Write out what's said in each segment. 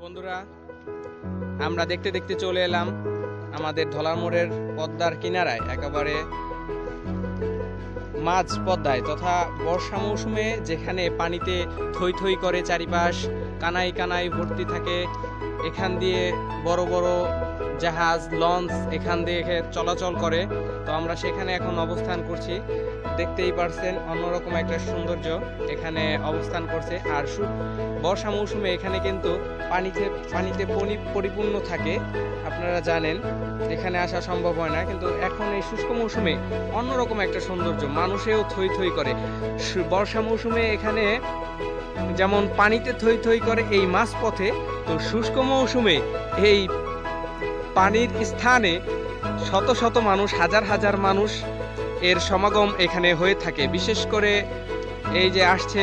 বন্ধুরা, আমরা দেখতে দেখতে চলে এলাম আমাদের ধলার মোড়ের পদ্মার কিনারায়, একেবারে মাঝ পদ্মায় তথা বর্ষা মৌসুমে যেখানে পানিতে থই থই করে চারিপাশ, কানাই কানাই ভর্তি থাকে। এখান দিয়ে বড় বড় জাহাজ, লঞ্চ এখান দিয়ে চলাচল করে। তো আমরা সেখানে এখন অবস্থান করছি। দেখতেই পারছেন অন্যরকম একটা সৌন্দর্য এখানে অবস্থান করছে। আর বর্ষা মৌসুমে এখানে কিন্তু পানিতে পরিপূর্ণ থাকে। আপনারা জানেন এখানে আসা সম্ভব হয় না, কিন্তু এখন এই শুষ্ক মৌসুমে অন্যরকম একটা সৌন্দর্য, মানুষেও থই থই করে। বর্ষা মৌসুমে এখানে যেমন পানিতে থই থই করে এই মাঝপথে, তো শুষ্ক মৌসুমে এই পানির স্থানে শত শত মানুষ, হাজার হাজার মানুষ এর সমাগম এখানে হয়ে থাকে। বিশেষ করে এই যে আসছে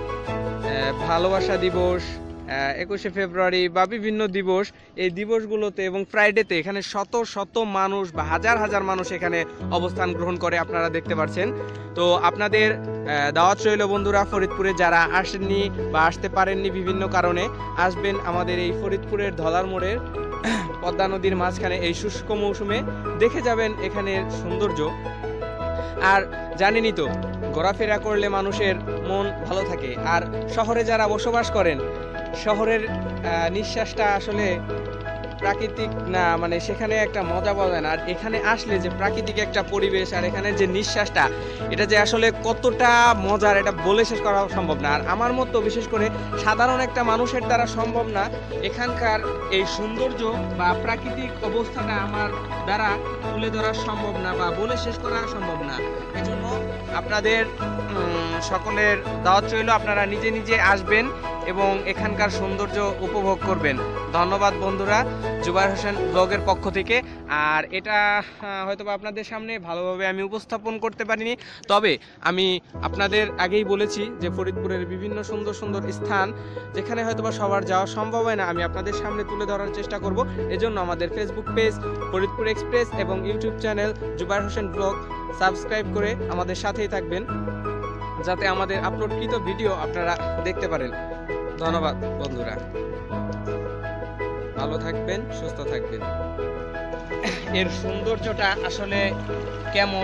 ভালোবাসা দিবস, 21শে ফেব্রুয়ারি বা বিভিন্ন দিবস, এই দিবসগুলোতে এবং ফ্রাইডেতে এখানে শত শত মানুষ বা হাজার হাজার মানুষ এখানে অবস্থান গ্রহণ করে, আপনারা দেখতে পাচ্ছেন। তো আপনাদের দাওয়াত রইল বন্ধুরা, ফরিদপুরে যারা আসেননি বা আসতে পারেননি বিভিন্ন কারণে, আসবেন আমাদের এই ফরিদপুরের ধলার মোড়ের পদ্মা নদীর মাঝখানে এই শুষ্ক মৌসুমে, দেখে যাবেন এখানের সৌন্দর্য। আর জানেনই তো, ঘোরাফেরা করলে মানুষের মন ভালো থাকে। আর শহরে যারা বসবাস করেন, শহরের নিঃশ্বাসটা আসলে প্রাকৃতিক না, মানে সেখানে একটা মজা পাওয়া যায় না। আর এখানে আসলে যে প্রাকৃতিক একটা পরিবেশ আর এখানে যে নিঃশ্বাসটা, এটা যে আসলে কতটা মজার, এটা বলে শেষ করা সম্ভব না। আর আমার মতো বিশেষ করে সাধারণ একটা মানুষের দ্বারা সম্ভব না এখানকার এই সৌন্দর্য বা প্রাকৃতিক অবস্থাটা আমার দ্বারা তুলে ধরা সম্ভব না বা বলে শেষ করা সম্ভব না। এজন্য আপনাদের সকলের দাওয়াত রইল, আপনারা নিজে নিজে আসবেন এবং এখানকার সৌন্দর্য উপভোগ করবেন। ধন্যবাদ বন্ধুরা, জুবায়ের হোসেন ব্লগের পক্ষ থেকে। আর এটা হয়তোবা আপনাদের সামনে ভালোভাবে আমি উপস্থাপন করতে পারিনি, তবে আমি আপনাদের আগেই বলেছি যে ফরিদপুরের বিভিন্ন সুন্দর সুন্দর স্থান যেখানে হয়তোবা সবার যাওয়া সম্ভব হয় না, আমি আপনাদের সামনে তুলে ধরার চেষ্টা করব। এজন্য আমাদের ফেসবুক পেজ ফরিদপুর এক্সপ্রেস এবং YouTube channel Zubair Hossain blog subscribe করে আমাদের সাথেই থাকবেন, যাতে আমাদের আপলোডকৃত ভিডিও আপনারা দেখতে পারেন। ধন্যবাদ বন্ধুরা, ভালো থাকবেন, সুস্থ থাকবেন। এর সৌন্দর্যটা আসলে কেমন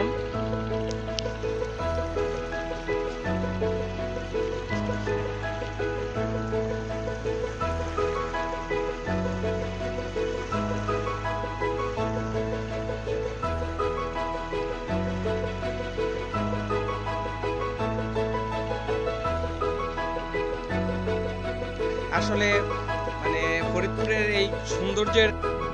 আসলে, মানে ফরিদপুরের এই সৌন্দর্যের